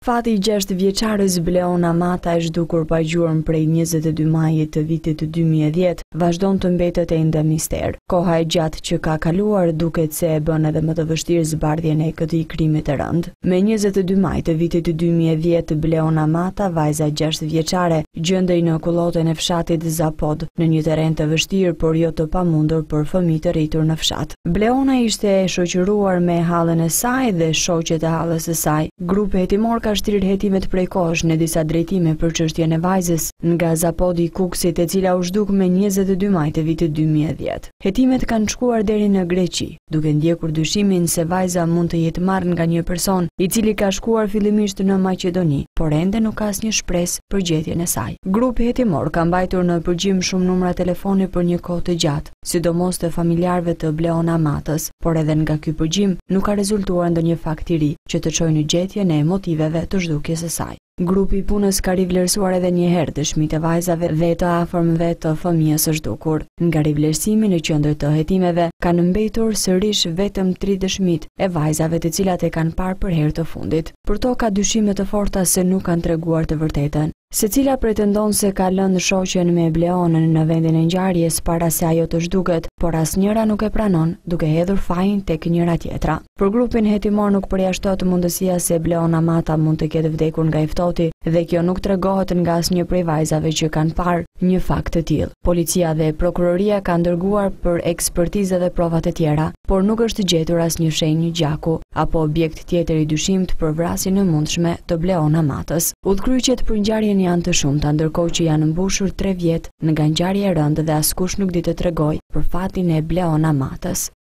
Fati I 6 vjeçares Bleona Mata e zhdukur pa gjurmë prej 22 majit të vitit 2010 vazhdon të mbetet ende mister. Koha e gjatë që ka kaluar duket se e bën edhe më të vështirë zbardhjen e këtij krimi të rënd. Me 22 maj të vitit 2010 Bleona Mata, vajza 6 vjeçare, gjendej në kullotën e fshatit Zapod, në një terren të vështirë por jo të pamundur për fëmijë të rritur në fshat. Bleona ishte e shoqëruar me hallën e saj dhe shoqet e hallës së saj. Grupi hetimor ka shtrirë hetimet prej kohësh në disa drejtime për çështjen e vajzës nga Zapodi I Kuksit, e cila u zhduk me 22 maj të vitit 2010. Hetimet kanë shkuar deri në Greqi, duke ndjekur dyshimin se vajza mund të jetë marrë nga një person I cili ka shkuar fillimisht në Maqedoni, por ende nuk ka asnjë shpresë për gjetjen e saj. Grupi hetimor ka mbajtur në përgjim shumë numra telefoni për një kohë të gjatë, sidomos të familjarëve të Bleona Matës, por edhe nga ky përgjim nuk ka rezultuar ndonjë fakt I ri që të çojë në gjetjen e motiveve të zhdukjes së saj. Grupi I punës ka rivlerësuar edhe një herë dëshmitë e vajzave dhe të afërmëve të fëmijës së zhdukur. Nga rivlerësimi në qendër të hetimeve kanë mbetur sërish vetëm 3 dëshmitë e vajzave të cilat e kanë parë për herë të fundit. Për to ka dyshime të forta se nuk kanë treguar të vërtetën. Secila pretendon se ka lënë shoqen me Bleonën në vendin e ngjarjes para se ajo të zhduket, por asnjëra nuk e pranon, duke hedhur fajin tek njëra tjetra. Për grupin hetimor nuk përjashtohet mundësia se Bleona Mata mund të ketë vdekur nga I ftohti dhe kjo nuk tregohet nga asnjë prej vajzave që kanë parë një fakt të tillë. Policia dhe prokuroria kanë dërguar për ekspertizë dhe provat e tjera, por nuk është gjetur asnjë shenjë gjaku apo objekt tjetër I dyshimt për vrasjen e mundshme të Bleona Matës. Udhkryqjet për ngjarjen janë të shumta, ndërkohë që janë mbushur 3 vjet nga ngjarja e rëndë dhe askush nuk di të tregojë për fatin e Bleona Matës.